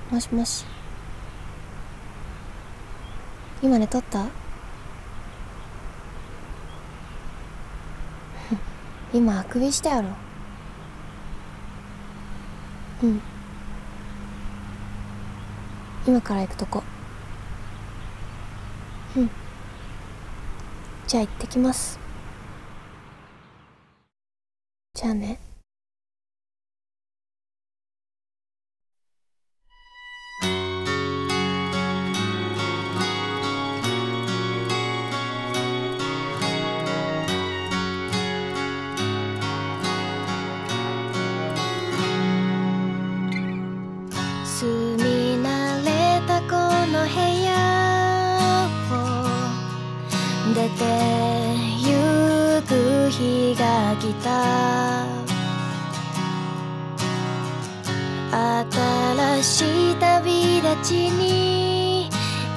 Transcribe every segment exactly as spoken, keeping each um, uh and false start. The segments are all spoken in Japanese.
もしもし。今寝とった？今あくびしたやろ。うん、今から行くとこ。うん、じゃあ行ってきます。じゃあね。 住み慣れたこの部屋を出てゆく日が来た。新しい旅立ちに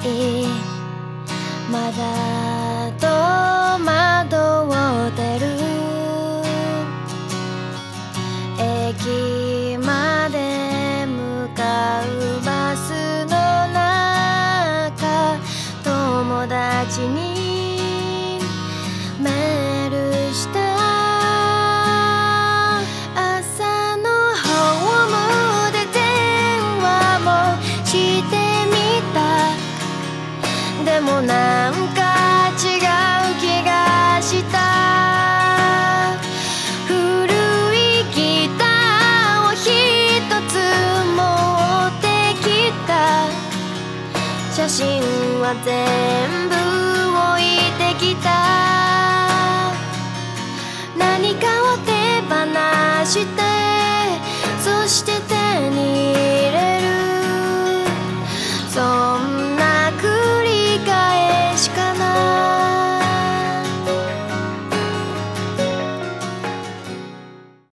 まだ戸惑ってる。駅まで向かうバスの中、友達にメールした。朝のホームで電話もしてみた。でもなんか違う気がした。写真は全部置いてきた。